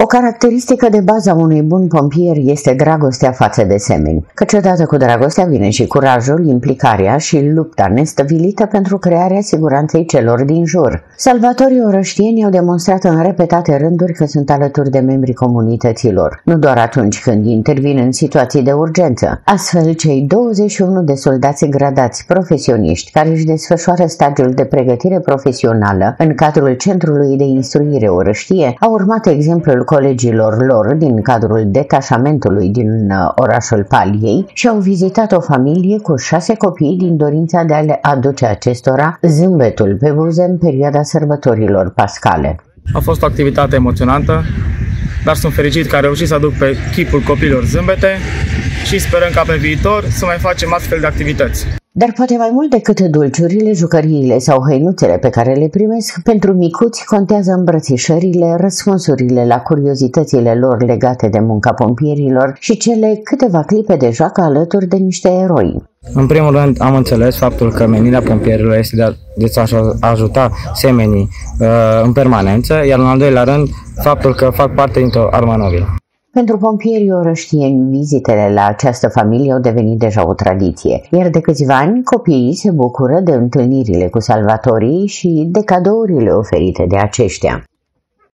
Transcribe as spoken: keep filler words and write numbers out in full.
O caracteristică de bază a unui bun pompier este dragostea față de semeni, căci odată cu dragostea vine și curajul, implicarea și lupta nestăvilită pentru crearea siguranței celor din jur. Salvatorii orăștieni au demonstrat în repetate rânduri că sunt alături de membrii comunităților, nu doar atunci când intervin în situații de urgență. Astfel, cei douăzeci și unu de soldați gradați profesioniști care își desfășoară stagiul de pregătire profesională în cadrul Centrului de Instruire Orăștie au urmat exemplul colegilor lor din cadrul detașamentului din orașul Paliei și au vizitat o familie cu șase copii din dorința de a le aduce acestora zâmbetul pe buze în perioada sărbătorilor pascale. A fost o activitate emoționantă, dar sunt fericit că am reușit să aduc pe chipul copiilor zâmbete și sperăm ca pe viitor să mai facem astfel de activități. Dar poate mai mult decât dulciurile, jucăriile sau hăinuțele pe care le primesc, pentru micuți contează îmbrățișările, răspunsurile la curiozitățile lor legate de munca pompierilor și cele câteva clipe de joacă alături de niște eroi. În primul rând am înțeles faptul că menirea pompierilor este de a, de a ajuta semenii uh, în permanență, iar în al doilea rând faptul că fac parte dintr-o armă nobilă. Pentru pompierii orăștieni, vizitele la această familie au devenit deja o tradiție, iar de câțiva ani copiii se bucură de întâlnirile cu salvatorii și de cadourile oferite de aceștia.